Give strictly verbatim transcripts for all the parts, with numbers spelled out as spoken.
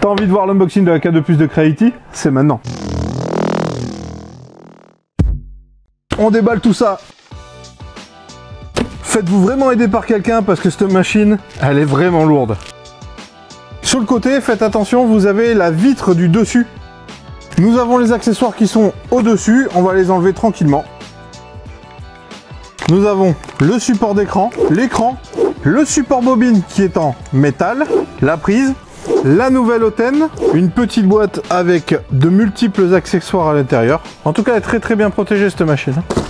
T'as envie de voir l'unboxing de la K deux plus de Creality? C'est maintenant. On déballe tout ça. Faites-vous vraiment aider par quelqu'un parce que cette machine, elle est vraiment lourde. Sur le côté, faites attention, vous avez la vitre du dessus. Nous avons les accessoires qui sont au-dessus, on va les enlever tranquillement. Nous avons le support d'écran, l'écran, le support bobine qui est en métal, la prise, la nouvelle Oten, une petite boîte avec de multiples accessoires à l'intérieur. En tout cas, elle est très très bien protégée cette machine.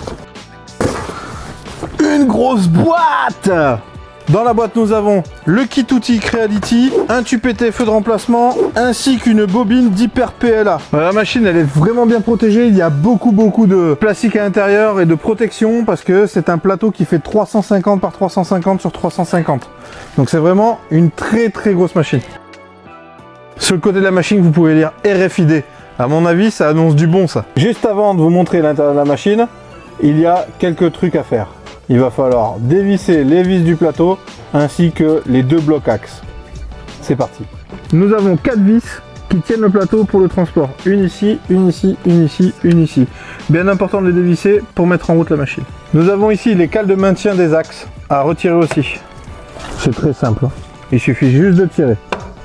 Une grosse boîte! Dans la boîte, nous avons le kit outil Creality, un tube P T feu de remplacement, ainsi qu'une bobine d'hyper P L A. La machine, elle est vraiment bien protégée. Il y a beaucoup, beaucoup de plastique à l'intérieur et de protection parce que c'est un plateau qui fait trois cent cinquante par trois cent cinquante sur trois cent cinquante. Donc c'est vraiment une très, très grosse machine. Sur le côté de la machine, vous pouvez lire R F I D. À mon avis, ça annonce du bon, ça. Juste avant de vous montrer l'intérieur de la machine, il y a quelques trucs à faire. Il va falloir dévisser les vis du plateau ainsi que les deux blocs axes. C'est parti. Nous avons quatre vis qui tiennent le plateau pour le transport. Une ici, une ici, une ici, une ici. Bien important de les dévisser pour mettre en route la machine. Nous avons ici les cales de maintien des axes à retirer aussi. C'est très simple. Il suffit juste de tirer.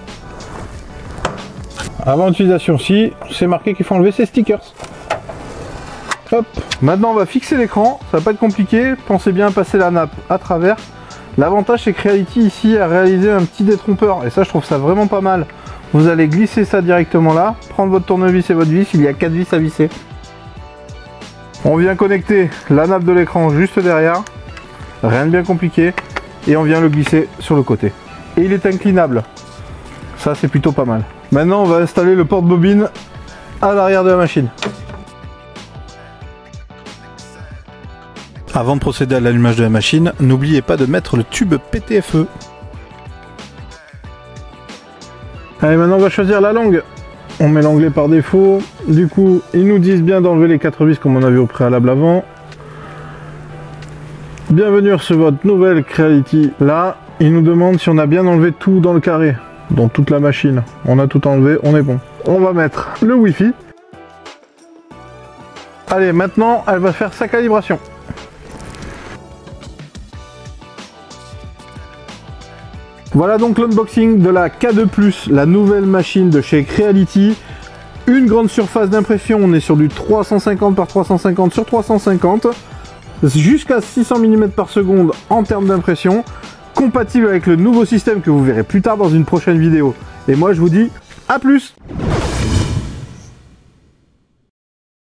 Avant l'utilisation, si c'est marqué qu'il faut enlever ces stickers. Hop. Maintenant on va fixer l'écran, ça va pas être compliqué, pensez bien à passer la nappe à travers. L'avantage c'est que Creality ici a réalisé un petit détrompeur et ça je trouve ça vraiment pas mal. Vous allez glisser ça directement là, prendre votre tournevis et votre vis, il y a quatre vis à visser. On vient connecter la nappe de l'écran juste derrière, rien de bien compliqué, et on vient le glisser sur le côté. Et il est inclinable, ça c'est plutôt pas mal. Maintenant on va installer le porte-bobine à l'arrière de la machine. Avant de procéder à l'allumage de la machine, n'oubliez pas de mettre le tube P T F E. Allez, maintenant on va choisir la langue. On met l'anglais par défaut. Du coup, ils nous disent bien d'enlever les quatre vis comme on a vu au préalable avant. Bienvenue sur votre nouvelle Creality. Là, ils nous demandent si on a bien enlevé tout dans le carré, dans toute la machine. On a tout enlevé, on est bon. On va mettre le Wi-Fi. Allez, maintenant, elle va faire sa calibration. Voilà donc l'unboxing de la K deux plus, la nouvelle machine de chez Creality. Une grande surface d'impression, on est sur du trois cent cinquante par trois cent cinquante sur trois cent cinquante. Jusqu'à six cents millimètres par seconde en termes d'impression. Compatible avec le nouveau système que vous verrez plus tard dans une prochaine vidéo. Et moi je vous dis à plus!